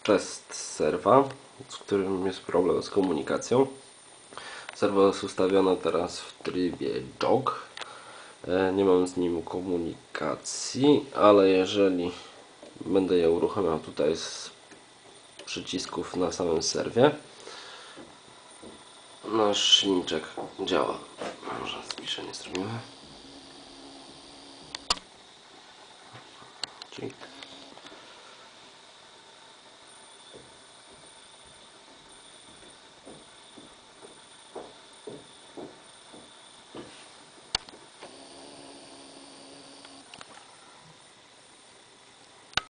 test serwa, z którym jest problem z komunikacją. Serwo jest ustawione teraz w trybie jog. Nie mam z nim komunikacji, ale jeżeli będę je uruchamiał tutaj z przycisków na samym serwie, nasz silniczek działa. Może zbliżenie zrobimy. Dzięki.